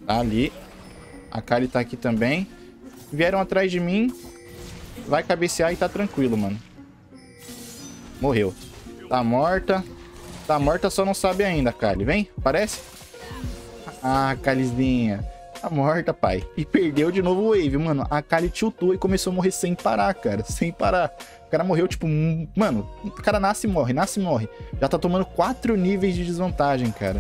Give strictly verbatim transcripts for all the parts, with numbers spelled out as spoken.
Tá ali. A Kali tá aqui também. Vieram atrás de mim. Vai cabecear e tá tranquilo, mano. Morreu. Tá morta. Tá morta, só não sabe ainda, Kali. Vem, aparece. Ah, Kalizinha. Tá morta, pai. E perdeu de novo o wave, mano. A Kali tiltou e começou a morrer sem parar, cara. Sem parar. O cara morreu, tipo... Mano, o cara nasce e morre, nasce e morre. Já tá tomando quatro níveis de desvantagem, cara.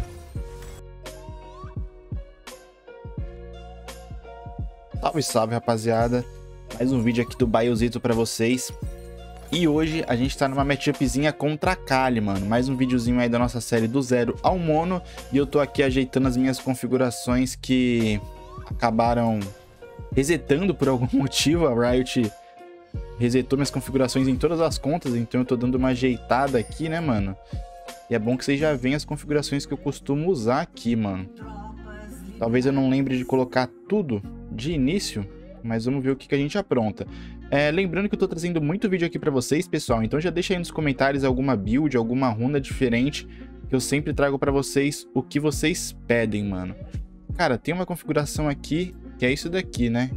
Salve, salve, rapaziada. Mais um vídeo aqui do Biozito pra vocês. E hoje a gente tá numa matchupzinha contra a Kali, mano. Mais um videozinho aí da nossa série do zero ao mono. E eu tô aqui ajeitando as minhas configurações que acabaram resetando por algum motivo. A Riot resetou minhas configurações em todas as contas, então eu tô dando uma ajeitada aqui, né, mano? E é bom que vocês já veem as configurações que eu costumo usar aqui, mano. Talvez eu não lembre de colocar tudo de início, mas vamos ver o que, que a gente apronta. É, lembrando que eu tô trazendo muito vídeo aqui pra vocês, pessoal, então já deixa aí nos comentários alguma build, alguma runa diferente, que eu sempre trago pra vocês o que vocês pedem, mano. Cara, tem uma configuração aqui, que é isso daqui, né?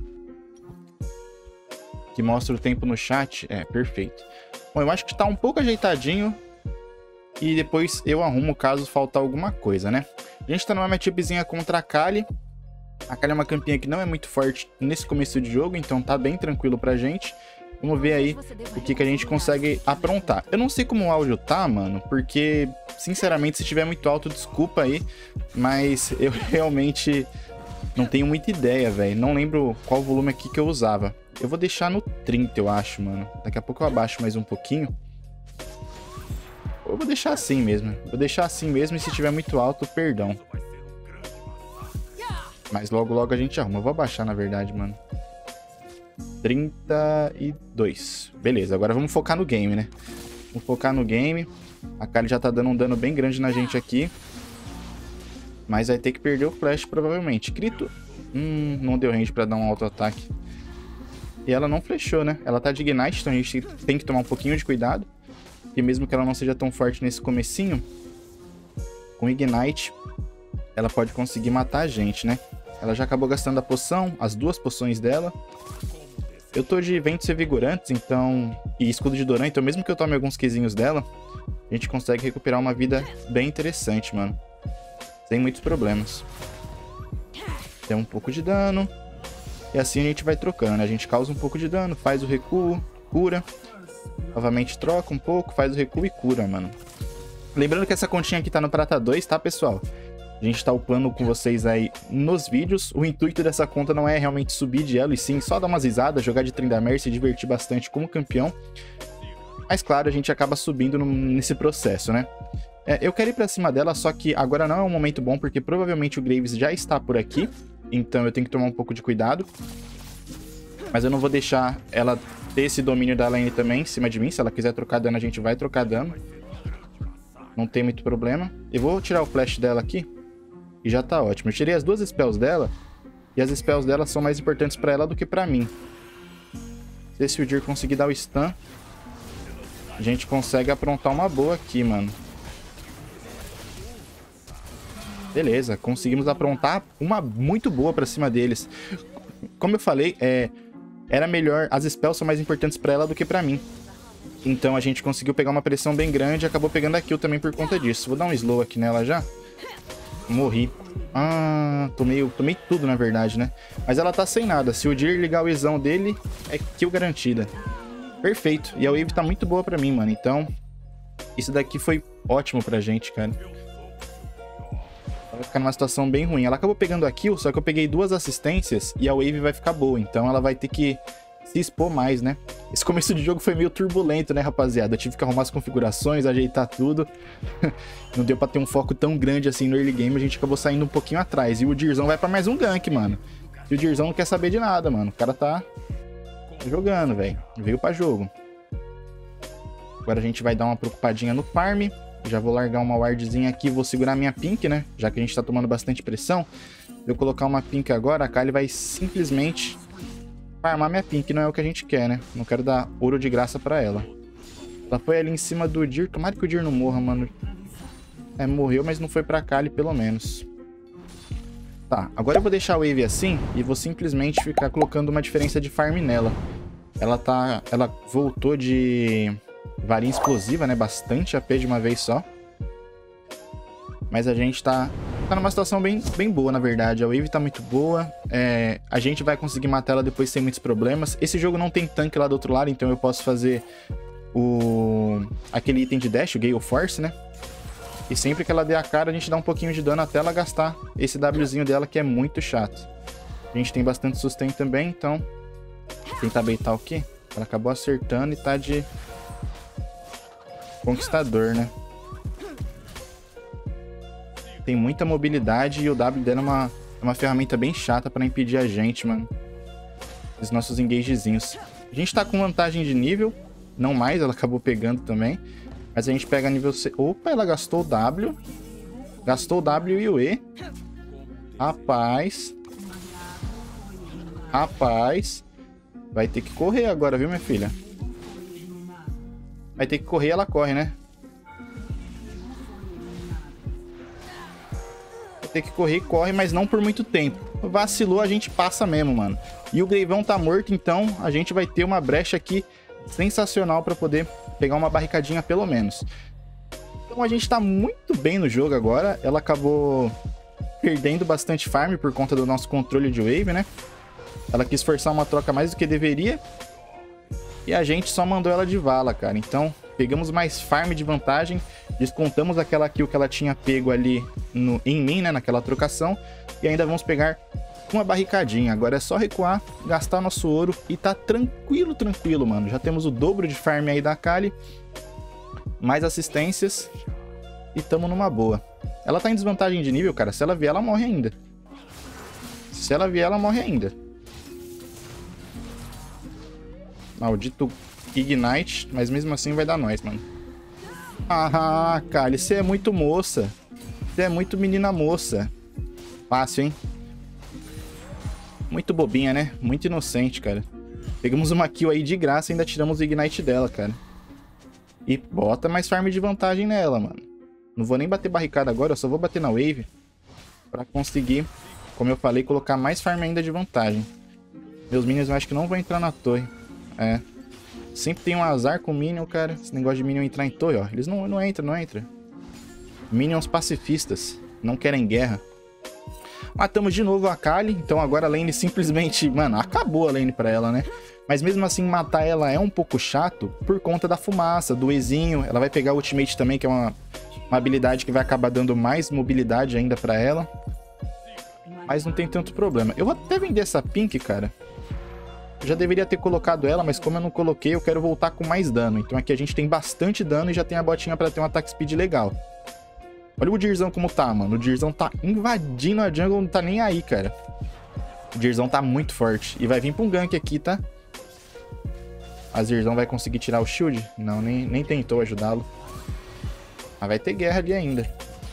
Que mostra o tempo no chat. É, perfeito. Bom, eu acho que tá um pouco ajeitadinho, e depois eu arrumo caso faltar alguma coisa, né? A gente tá numa matchupzinha contra a Kali. A Kali é uma campinha que não é muito forte nesse começo de jogo, então tá bem tranquilo pra gente. Vamos ver aí o que, que a gente consegue aprontar. Eu não sei como o áudio tá, mano, porque, sinceramente, se estiver muito alto, desculpa aí, mas eu realmente não tenho muita ideia, velho. Não lembro qual volume aqui que eu usava. Eu vou deixar no trinta, eu acho, mano. Daqui a pouco eu abaixo mais um pouquinho. Eu vou deixar assim mesmo. Vou deixar assim mesmo e se estiver muito alto, perdão. Mas logo, logo a gente arruma. Eu vou abaixar, na verdade, mano. trinta e dois. Beleza, agora vamos focar no game, né? Vamos focar no game. A Kali já tá dando um dano bem grande na gente aqui. Mas vai ter que perder o flash, provavelmente. Grito. Hum, não deu range pra dar um auto-ataque. E ela não flashou, né? Ela tá de Ignite, então a gente tem que tomar um pouquinho de cuidado. E mesmo que ela não seja tão forte nesse comecinho, com Ignite, ela pode conseguir matar a gente, né? Ela já acabou gastando a poção, as duas poções dela. Eu tô de ventos revigorantes, então... E escudo de Doran, então mesmo que eu tome alguns quezinhos dela, a gente consegue recuperar uma vida bem interessante, mano. Sem muitos problemas. Tem um pouco de dano. E assim a gente vai trocando, né? A gente causa um pouco de dano, faz o recuo, cura. Novamente troca um pouco, faz o recuo e cura, mano. Lembrando que essa continha aqui tá no Prata dois, tá, pessoal? A gente tá upando com vocês aí nos vídeos. O intuito dessa conta não é realmente subir de elo, e sim só dar umas risadas, jogar de Tryndamere, se divertir bastante como campeão. Mas claro, a gente acaba subindo no, nesse processo, né? É, eu quero ir pra cima dela, só que agora não é um momento bom, porque provavelmente o Graves já está por aqui. Então eu tenho que tomar um pouco de cuidado. Mas eu não vou deixar ela ter esse domínio da lane também em cima de mim. Se ela quiser trocar dano, a gente vai trocar dano. Não tem muito problema. Eu vou tirar o flash dela aqui. E já tá ótimo. Eu tirei as duas spells dela. E as spells dela são mais importantes pra ela do que pra mim. Se esse Udyr conseguir dar o stun, a gente consegue aprontar uma boa aqui, mano. Beleza, conseguimos aprontar uma muito boa pra cima deles. Como eu falei, é, era melhor... As spells são mais importantes pra ela do que pra mim. Então a gente conseguiu pegar uma pressão bem grande e acabou pegando a kill também por conta disso. Vou dar um slow aqui nela já. Morri. Ah, tomei, tomei tudo, na verdade, né? Mas ela tá sem nada. Se o Udyr ligar o Ezão dele, é kill garantida. Perfeito. E a wave tá muito boa pra mim, mano. Então, isso daqui foi ótimo pra gente, cara. Vai ficar numa situação bem ruim. Ela acabou pegando a kill, só que eu peguei duas assistências e a wave vai ficar boa. Então ela vai ter que se expor mais, né? Esse começo de jogo foi meio turbulento, né, rapaziada? Eu tive que arrumar as configurações, ajeitar tudo. Não deu pra ter um foco tão grande assim no early game, a gente acabou saindo um pouquinho atrás. E o Udyr'zão vai pra mais um gank, mano. E o Udyr'zão não quer saber de nada, mano. O cara tá jogando, velho. Veio pra jogo. Agora a gente vai dar uma preocupadinha no farm. Já vou largar uma wardzinha aqui, vou segurar minha pink, né? Já que a gente tá tomando bastante pressão. Se eu colocar uma pink agora, a Kali vai simplesmente farmar minha pink, não é o que a gente quer, né? Não quero dar ouro de graça pra ela. Ela foi ali em cima do Udyr. Tomara que o Udyr não morra, mano. É, morreu, mas não foi pra Kali, pelo menos. Tá, agora eu vou deixar a Wave assim e vou simplesmente ficar colocando uma diferença de farm nela. Ela tá... Ela voltou de varinha explosiva, né? Bastante A P de uma vez só. Mas a gente tá... Tá numa situação bem, bem boa, na verdade. A Wave tá muito boa. É, a gente vai conseguir matar ela depois sem muitos problemas. Esse jogo não tem tanque lá do outro lado, então eu posso fazer o... aquele item de dash, o Gale Force, né? E sempre que ela der a cara, a gente dá um pouquinho de dano até ela gastar esse Wzinho dela, que é muito chato. A gente tem bastante sustain também, então... Tentar baitar o quê? Ela acabou acertando e tá de... Conquistador, né? Tem muita mobilidade e o W dela é uma, é uma ferramenta bem chata pra impedir a gente, mano. Os nossos engagezinhos. A gente tá com vantagem de nível. Não mais, ela acabou pegando também. Mas a gente pega nível C. Opa, ela gastou o W. Gastou o W e o E. Rapaz. Rapaz. Vai ter que correr agora, viu, minha filha? Vai ter que correr, ela corre, né? Ter que correr, corre, mas não por muito tempo. Vacilou, a gente passa mesmo, mano. E o Greivão tá morto, então a gente vai ter uma brecha aqui sensacional pra poder pegar uma barricadinha pelo menos. Então a gente tá muito bem no jogo agora. Ela acabou perdendo bastante farm por conta do nosso controle de wave, né? Ela quis forçar uma troca mais do que deveria. E a gente só mandou ela de vala, cara. Então, pegamos mais farm de vantagem. Descontamos aquela kill que ela tinha pego ali no, em mim, né? Naquela trocação. E ainda vamos pegar uma barricadinha. Agora é só recuar, gastar nosso ouro e tá tranquilo, tranquilo, mano. Já temos o dobro de farm aí da Akali. Mais assistências. E tamo numa boa. Ela tá em desvantagem de nível, cara. Se ela vier, ela morre ainda. Se ela vier, ela morre ainda. Maldito Ignite, mas mesmo assim vai dar nós, mano. Ah, Kali, você é muito moça. Você é muito menina moça. Fácil, hein? Muito bobinha, né? Muito inocente, cara. Pegamos uma kill aí de graça e ainda tiramos o Ignite dela, cara. E bota mais farm de vantagem nela, mano. Não vou nem bater barricada agora, eu só vou bater na wave. Pra conseguir, como eu falei, colocar mais farm ainda de vantagem. Meus minions eu acho que não vão entrar na torre. É. Sempre tem um azar com o minion, cara. Esse negócio de minion entrar em torre, ó. Eles não, não entram, não entram. Minions pacifistas. Não querem guerra. Matamos de novo a Akali. Então agora a lane simplesmente... Mano, acabou a lane pra ela, né? Mas mesmo assim, matar ela é um pouco chato por conta da fumaça, do Ezinho. Ela vai pegar o ultimate também, que é uma, uma habilidade que vai acabar dando mais mobilidade ainda pra ela. Mas não tem tanto problema. Eu vou até vender essa Pink, cara. Eu já deveria ter colocado ela, mas como eu não coloquei, eu quero voltar com mais dano. Então aqui a gente tem bastante dano e já tem a botinha pra ter um ataque speed legal. Olha o Dirzão como tá, mano. O Dirzão tá invadindo a jungle, não tá nem aí, cara. O Dirzão tá muito forte. E vai vir pra um gank aqui, tá? A Dirzão vai conseguir tirar o shield? Não, nem, nem tentou ajudá-lo. Mas vai ter guerra ali ainda.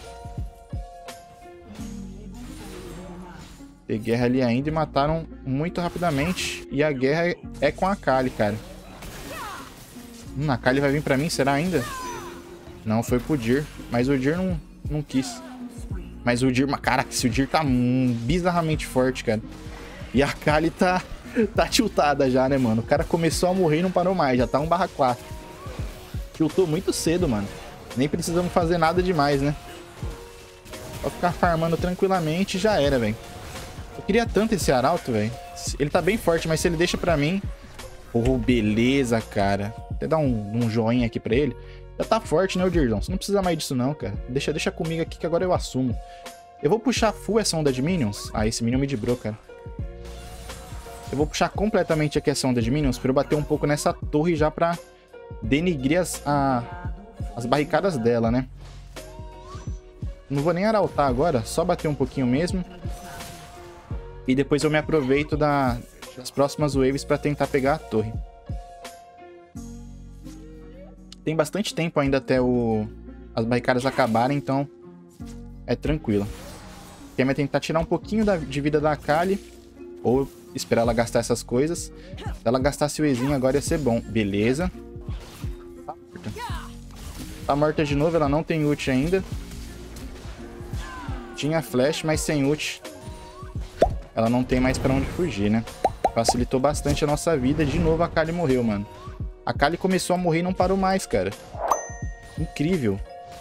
Ter guerra ali ainda e mataram muito rapidamente. E a guerra é com a Akali, cara. Hum, a Akali vai vir pra mim, será ainda? Não, foi pro Dir. Mas o Dir não, não quis. Mas o Dir... Caraca, esse Dir tá hum, bizarramente forte, cara. E a Akali tá, tá tiltada já, né, mano? O cara começou a morrer e não parou mais. Já tá um barra quatro. Tiltou muito cedo, mano. Nem precisamos fazer nada demais, né? Só ficar farmando tranquilamente e já era, velho. Eu queria tanto esse arauto, velho. Ele tá bem forte, mas se ele deixa pra mim... Oh, beleza, cara. Até dar um, um joinha aqui pra ele. Já tá forte, né, o Dirzão? Você não precisa mais disso, não, cara. Deixa, deixa comigo aqui que agora eu assumo. Eu vou puxar full essa onda de minions. Ah, esse minion me debrou, cara. Eu vou puxar completamente aqui essa onda de minions pra eu bater um pouco nessa torre já pra denigrir as, a, as barricadas dela, né? Não vou nem arautar agora, só bater um pouquinho mesmo. E depois eu me aproveito da, das próximas waves pra tentar pegar a torre. Tem bastante tempo ainda até o, as barricadas acabarem, então é tranquilo. Quer tentar tirar um pouquinho da, de vida da Akali, ou esperar ela gastar essas coisas. Se ela gastasse o Ezinho agora ia ser bom. Beleza. Tá morta. Tá morta de novo, ela não tem ult ainda. Tinha flash, mas sem ult. ela não tem mais pra onde fugir, né? Facilitou bastante a nossa vida. De novo a Kali morreu, mano. A Kali começou a morrer e não parou mais, cara. Incrível.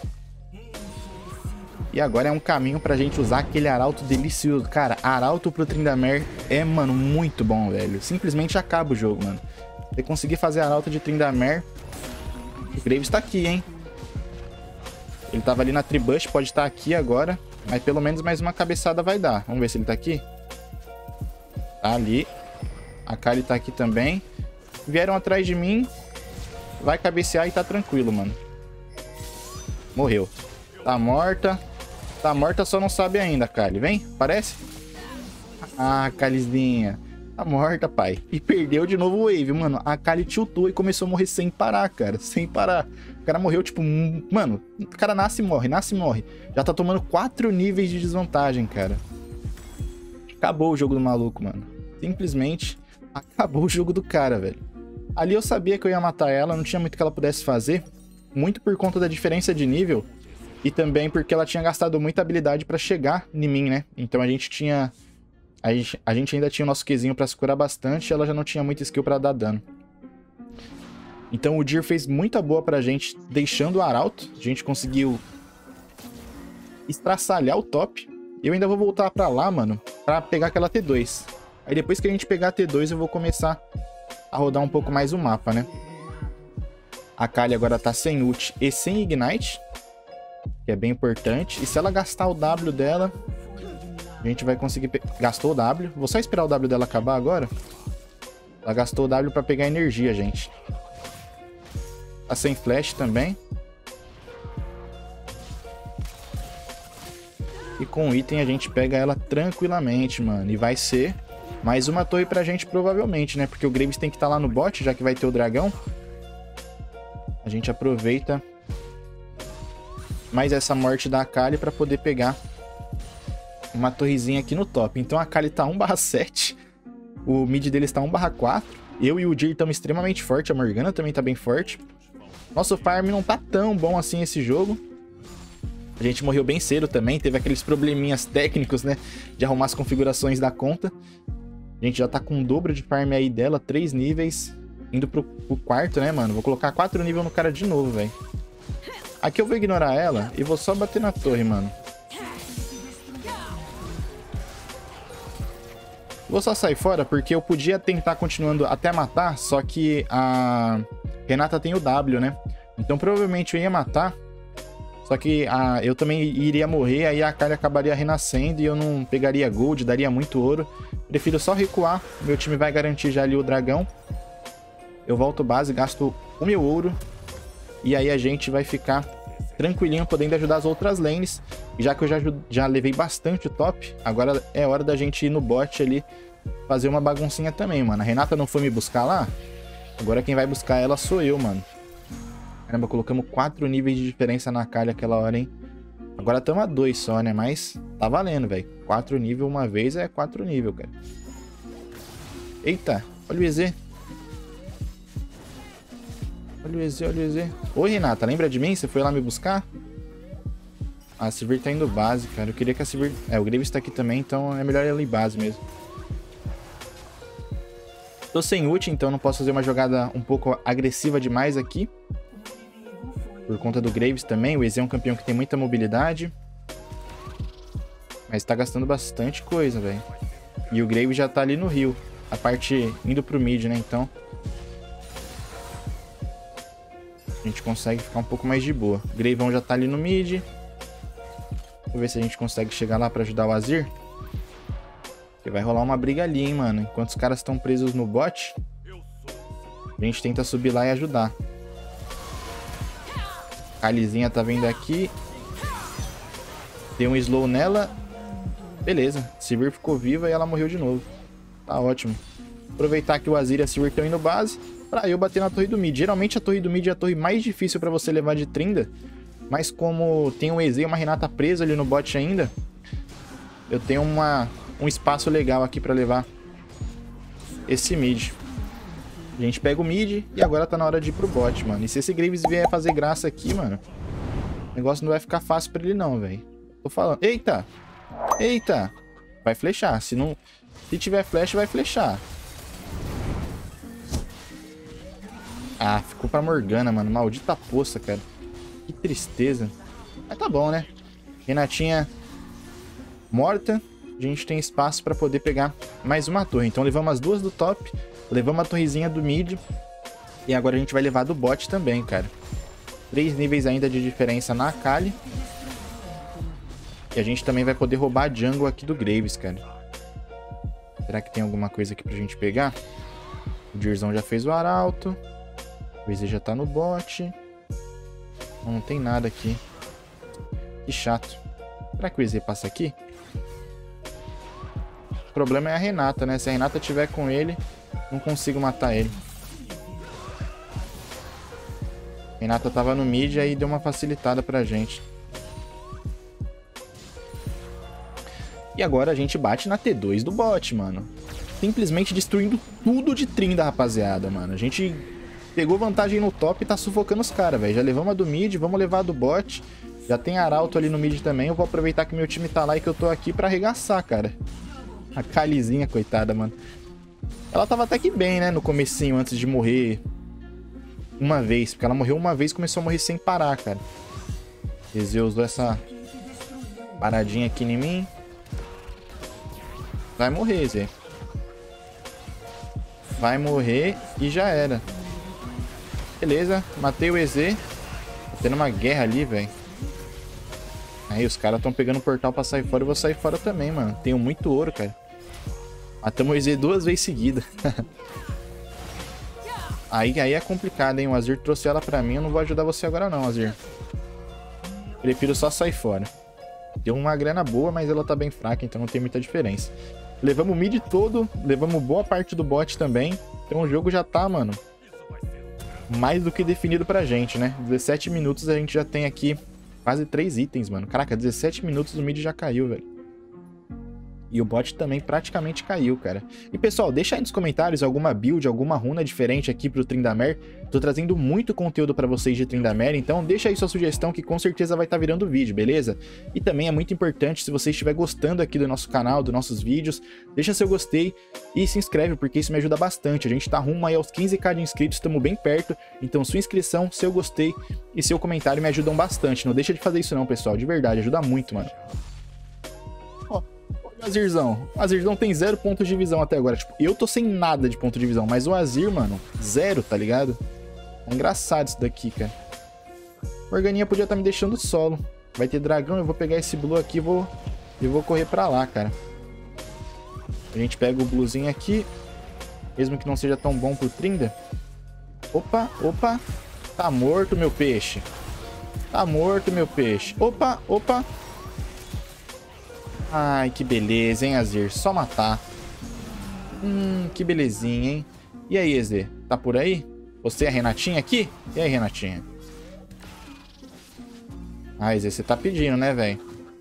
E agora é um caminho pra gente usar aquele arauto delicioso. Cara, arauto pro Tryndamere é, mano, muito bom, velho. Simplesmente acaba o jogo, mano. Você conseguir fazer arauto de Tryndamere... O Graves tá aqui, hein? Ele tava ali na Tribush, pode estar aqui agora. Mas pelo menos mais uma cabeçada vai dar. Vamos ver se ele tá aqui. Tá ali. A Kali tá aqui também. Vieram atrás de mim. Vai cabecear e tá tranquilo, mano. Morreu. Tá morta. Tá morta, só não sabe ainda, Kali. Vem, parece? Ah, Kalizinha. Tá morta, pai. E perdeu de novo o wave, mano. A Kali tiltou e começou a morrer sem parar, cara. Sem parar. O cara morreu, tipo... Mano, o cara nasce e morre, nasce e morre. Já tá tomando quatro níveis de desvantagem, cara. Acabou o jogo do maluco, mano. Simplesmente acabou o jogo do cara, velho. Ali eu sabia que eu ia matar ela, não tinha muito que ela pudesse fazer. Muito por conta da diferença de nível. E também porque ela tinha gastado muita habilidade pra chegar em mim, né? Então a gente tinha... A gente, a gente ainda tinha o nosso Qzinho pra se curar bastante e ela já não tinha muita skill pra dar dano. Então o Dir fez muita boa pra gente, deixando o arauto. A gente conseguiu estraçalhar o top. Eu ainda vou voltar pra lá, mano, pra pegar aquela T dois. Aí depois que a gente pegar a T dois eu vou começar a rodar um pouco mais o mapa, né? A Kali agora tá sem ult e sem ignite, que é bem importante. E se ela gastar o W dela, a gente vai conseguir... Pe... Gastou o W. Vou só esperar o W dela acabar agora. Ela gastou o W pra pegar energia, gente. Tá sem flash também. E com o item a gente pega ela tranquilamente, mano. E vai ser mais uma torre pra gente provavelmente, né? Porque o Graves tem que estar lá no bot, já que vai ter o dragão. A gente aproveita mais essa morte da Kali pra poder pegar uma torrezinha aqui no top. Então a Kali tá um barra sete. O mid deles tá um barra quatro. Eu e o Dir estamos extremamente fortes. A Morgana também tá bem forte. Nosso farm não tá tão bom assim esse jogo. A gente morreu bem cedo também. Teve aqueles probleminhas técnicos, né? De arrumar as configurações da conta. A gente já tá com o dobro de farm aí dela. Três níveis. Indo pro, pro quarto, né, mano? Vou colocar quatro níveis no cara de novo, velho. Aqui eu vou ignorar ela e vou só bater na torre, mano. Vou só sair fora porque eu podia tentar continuando até matar, só que a Renata tem o W, né? Então provavelmente eu ia matar, só que a... eu também iria morrer, aí a Kali acabaria renascendo e eu não pegaria gold, daria muito ouro. Prefiro só recuar, meu time vai garantir já ali o dragão. Eu volto base, gasto o meu ouro e aí a gente vai ficar tranquilinho, podendo ajudar as outras lanes. E já que eu já, já levei bastante o top, agora é hora da gente ir no bot ali, fazer uma baguncinha também, mano. A Renata não foi me buscar lá? Agora quem vai buscar ela sou eu, mano. Caramba, colocamos quatro níveis de diferença na Kali aquela hora, hein? Agora estamos a dois só, né? Mas tá valendo, velho. quatro níveis uma vez é quatro níveis, cara. Eita, olha o E Z. Olha o E Z, olha o E Z. Oi, Renata, lembra de mim? Você foi lá me buscar? Ah, a Sivir tá indo base, cara. Eu queria que a Sivir... É, o Graves tá aqui também, então é melhor ela ir base mesmo. Tô sem ult, então não posso fazer uma jogada um pouco agressiva demais aqui. Por conta do Graves também. O E Z é um campeão que tem muita mobilidade. Mas tá gastando bastante coisa, velho. E o Graves já tá ali no rio. A parte indo pro mid, né? Então... a gente consegue ficar um pouco mais de boa. O Greivão já tá ali no mid. Vou ver se a gente consegue chegar lá pra ajudar o Azir. Porque vai rolar uma briga ali, hein, mano. Enquanto os caras estão presos no bot, a gente tenta subir lá e ajudar. A Kalizinha tá vindo aqui. Tem um slow nela. Beleza. Sivir ficou viva e ela morreu de novo. Tá ótimo. Aproveitar que o Azir e a Sivir estão indo base pra eu bater na torre do mid. Geralmente a torre do mid é a torre mais difícil pra você levar de Trinda. Mas como tem um E Z e uma Renata presa ali no bot ainda, eu tenho uma, um espaço legal aqui pra levar esse mid. A gente pega o mid e agora tá na hora de ir pro bot, mano. E se esse Graves vier fazer graça aqui, mano, o negócio não vai ficar fácil pra ele não, velho. Tô falando. Eita! Eita! vai flechar. Se não... Se tiver flash, vai flechar. Ah, ficou pra Morgana, mano. Maldita poça, cara. Que tristeza. Mas tá bom, né? Renatinha morta. A gente tem espaço pra poder pegar mais uma torre. Então levamos as duas do top. Levamos a torrezinha do mid. E agora a gente vai levar do bot também, cara. Três níveis ainda de diferença na Akali. E a gente também vai poder roubar a jungle aqui do Graves, cara. Será que tem alguma coisa aqui pra gente pegar? O Dirzão já fez o arauto. O E Z já tá no bot. Não, não tem nada aqui. Que chato. Será que o E Z passa aqui? O problema é a Renata, né? Se a Renata tiver com ele, não consigo matar ele. A Renata tava no mid e aí deu uma facilitada pra gente. E agora a gente bate na T dois do bot, mano. Simplesmente destruindo tudo de Trinda, rapaziada, mano. A gente pegou vantagem no top e tá sufocando os caras, velho. Já levamos a do mid, vamos levar a do bot. Já tem arauto ali no mid também. Eu vou aproveitar que meu time tá lá e que eu tô aqui pra arregaçar, cara. A Kalizinha, coitada, mano. Ela tava até que bem, né, no comecinho, antes de morrer uma vez. Porque ela morreu uma vez e começou a morrer sem parar, cara. Ezeu usou essa paradinha aqui em mim. Vai morrer, Zé. Vai morrer e já era. Beleza, matei o E Z. Tá tendo uma guerra ali, velho. Aí, os caras estão pegando o portal pra sair fora. Eu vou sair fora também, mano. Tenho muito ouro, cara. Matamos o E Z duas vezes seguidas. aí, aí é complicado, hein? O Azir trouxe ela pra mim. Eu não vou ajudar você agora não, Azir. Prefiro só sair fora. Deu uma grana boa, mas ela tá bem fraca, então não tem muita diferença. Levamos o mid todo, levamos boa parte do bot também. Então o jogo já tá, mano, mais do que definido pra gente, né? dezessete minutos a gente já tem aqui quase três itens, mano. Caraca, dezessete minutos o mid já caiu, velho. E o bot também praticamente caiu, cara. E pessoal, deixa aí nos comentários alguma build, alguma runa diferente aqui pro Tryndamere. Tô trazendo muito conteúdo pra vocês de Tryndamere, então deixa aí sua sugestão que com certeza vai estar virando vídeo, beleza? E também é muito importante, se você estiver gostando aqui do nosso canal, dos nossos vídeos, deixa seu gostei e se inscreve, porque isso me ajuda bastante. A gente tá rumo aí aos quinze mil de inscritos, estamos bem perto, então sua inscrição, seu gostei e seu comentário me ajudam bastante. Não deixa de fazer isso não, pessoal, de verdade, ajuda muito, mano. Ó. Azirzão. O Azirzão tem zero pontos de visão até agora. Tipo, eu tô sem nada de ponto de visão, mas o Azir, mano, zero, tá ligado? É engraçado isso daqui, cara. Morganinha podia estar me deixando solo. Vai ter dragão, eu vou pegar esse blue aqui e vou, e vou correr pra lá, cara. A gente pega o bluezinho aqui. Mesmo que não seja tão bom pro Trinda. Opa, opa. Tá morto, meu peixe. Tá morto, meu peixe. Opa, opa. Ai, que beleza, hein, Azir? Só matar. Hum, que belezinha, hein? E aí, E Z? Tá por aí? Você é a Renatinha aqui? E aí, Renatinha? Ah, E Z, você tá pedindo, né, velho?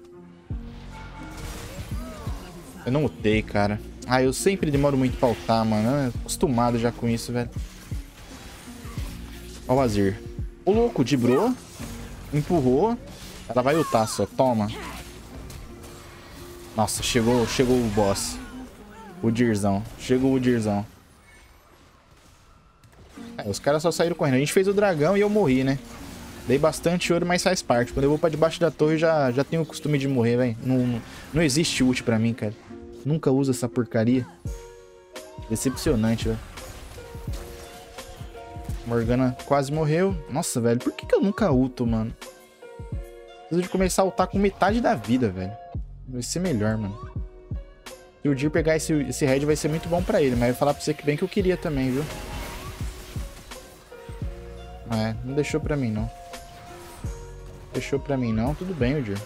Eu não ultei, cara. Ah, eu sempre demoro muito pra ultar, mano. Eu tô acostumado já com isso, velho. Ó o Azir. O louco, dibrou. Empurrou. Ela vai ultar só. Toma. Nossa, chegou, chegou o boss. O Dirzão. Chegou o Dirzão. É, os caras só saíram correndo. A gente fez o dragão e eu morri, né? Dei bastante ouro, mas faz parte. Quando eu vou pra debaixo da torre, já, já tenho o costume de morrer, velho. Não, não, não existe ult pra mim, cara. Nunca uso essa porcaria. Decepcionante, velho. Morgana quase morreu. Nossa, velho. Por que que eu nunca ulto, mano? Preciso de começar a ultar com metade da vida, velho. Vai ser melhor, mano. Se o Dir pegar esse, esse red vai ser muito bom pra ele. Mas eu vou falar pra você que bem que eu queria também, viu? É, não deixou pra mim, não. Deixou pra mim, não. Tudo bem, o Dir.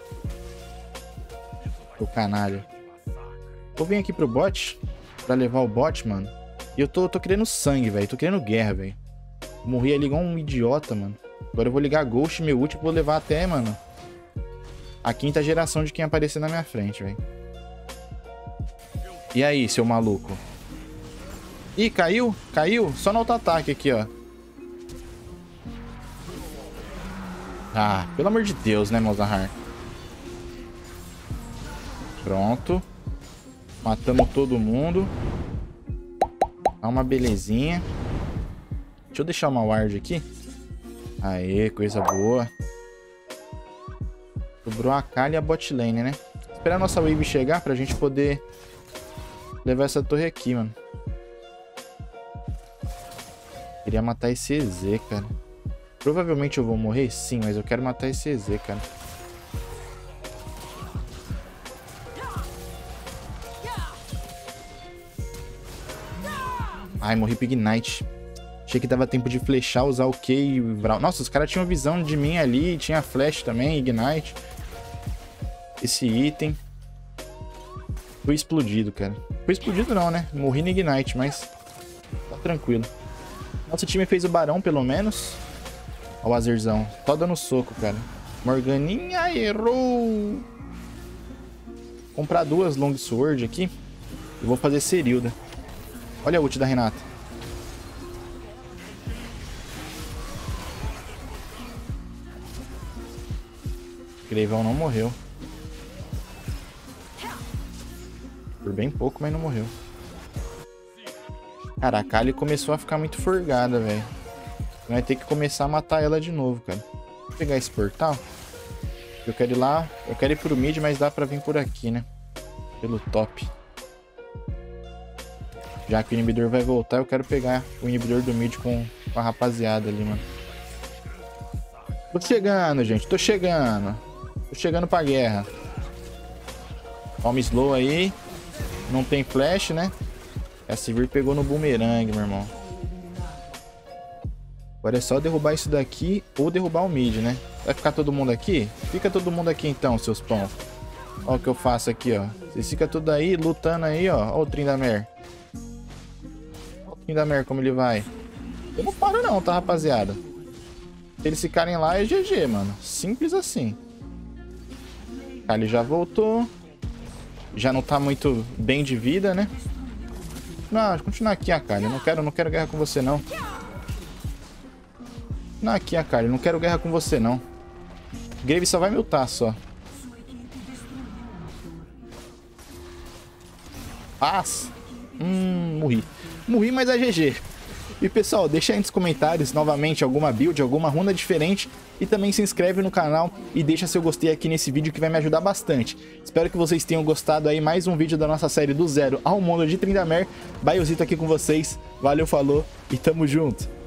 O canalha. Vou vir aqui pro bot. Pra levar o bot, mano. E eu tô, tô querendo sangue, velho. Tô querendo guerra, velho. Morri ali igual um idiota, mano. Agora eu vou ligar Ghost, meu ult, e vou levar até, mano, a quinta geração de quem aparecer na minha frente, velho. E aí, seu maluco? Ih, caiu? Caiu? Só no auto-ataque aqui, ó. Ah, pelo amor de Deus, né, Malzahar? Pronto. Matamos todo mundo. Dá uma belezinha. Deixa eu deixar uma ward aqui. Aê, coisa boa. Sobrou a Kali e a bot lane, né? Esperar a nossa wave chegar pra gente poder levar essa torre aqui, mano. Queria matar esse E Z, cara. Provavelmente eu vou morrer, sim, mas eu quero matar esse E Z, cara. Ai, morri pro Ignite. Achei que dava tempo de flechar, usar o Q e o Brawl. Nossa, os caras tinham visão de mim ali. Tinha flash também, Ignite. Esse item. Fui explodido, cara. Fui explodido não, né? Morri no Ignite, mas tá tranquilo. Nosso time fez o Barão, pelo menos. Ó o Azerzão. Só dando soco, cara. Morganinha errou. Vou comprar duas Longsword aqui. E vou fazer Serilda. Olha a ult da Renata. Greivão não morreu. Por bem pouco, mas não morreu. Cara, a Kali começou a ficar muito forgada, velho. Vai ter que começar a matar ela de novo, cara. Vou pegar esse portal. Eu quero ir lá. Eu quero ir pro mid, mas dá pra vir por aqui, né? Pelo top. Já que o inibidor vai voltar, eu quero pegar o inibidor do mid com, com a rapaziada ali, mano. Tô chegando, gente. Tô chegando. Tô chegando pra guerra. Toma slow aí. Não tem flash, né? A Sivir pegou no boomerang, meu irmão. Agora é só derrubar isso daqui ou derrubar o mid, né? Vai ficar todo mundo aqui? Fica todo mundo aqui então, seus pão. Olha o que eu faço aqui, ó. Vocês ficam tudo aí, lutando aí, ó. Olha o Tryndamere. Olha o Tryndamere como ele vai. Eu não paro não, tá, rapaziada? Se eles ficarem lá é G G, mano. Simples assim. Kali já voltou. Já não tá muito bem de vida, né? Não, continuar aqui, a Kali. Não quero, não quero guerra com você, não. Não, aqui, a Kali. Não quero guerra com você, não. Grave só vai me ultar, só. Paz. Hum, morri. Morri, mas é G G. E, pessoal, deixa aí nos comentários, novamente, alguma build, alguma runa diferente. E também se inscreve no canal e deixa seu gostei aqui nesse vídeo que vai me ajudar bastante. Espero que vocês tenham gostado aí. Mais um vídeo da nossa série do zero ao mundo de Tryndamere. Baiozito aqui com vocês. Valeu, falou e tamo junto.